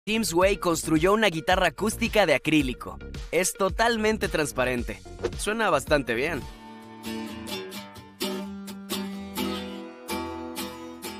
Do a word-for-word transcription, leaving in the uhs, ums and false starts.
Tim Sway construyó una guitarra acústica de acrílico. Es totalmente transparente. Suena bastante bien.